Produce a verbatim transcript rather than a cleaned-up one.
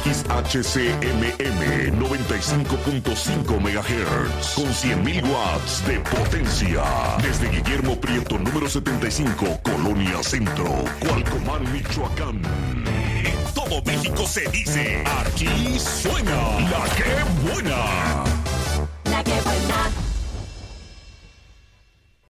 X H C M M noventa y cinco punto cinco megahertz con cien mil watts de potencia. Desde Guillermo Prieto número setenta y cinco, Colonia Centro, Coalcoman, Michoacán. En todo México se dice, aquí suena la que buena. La que buena.